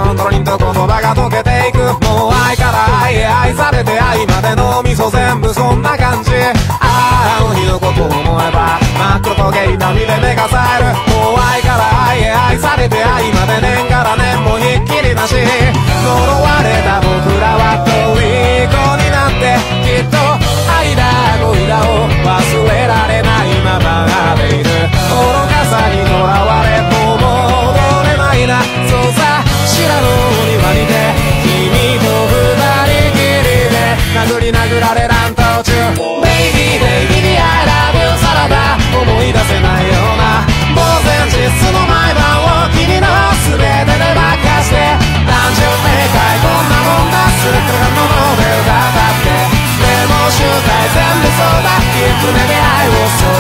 トントロリンと言葉が溶けていく。もう愛から愛へ愛されて愛までの味噌全部そんな感じ。あの日のことを思えば真っ黒焦げ痛みで目が冴える。もう愛から愛へ愛されて愛まで年から年もひっきりなし。呪われた僕らは虜になってきっと愛だ恋だを忘れられないままでいる。愚かさにとらわれもう戻れないな。そうさ白の庭にて君と二人きりで殴り殴られ乱闘中。ベイビーベイビー I love you さらば思い出せないような呆然自失の毎晩を君の全てでばっかして単純明快こんなもんだするからのノーベルが当たってでも集大全部そうだきっとね出会いをそう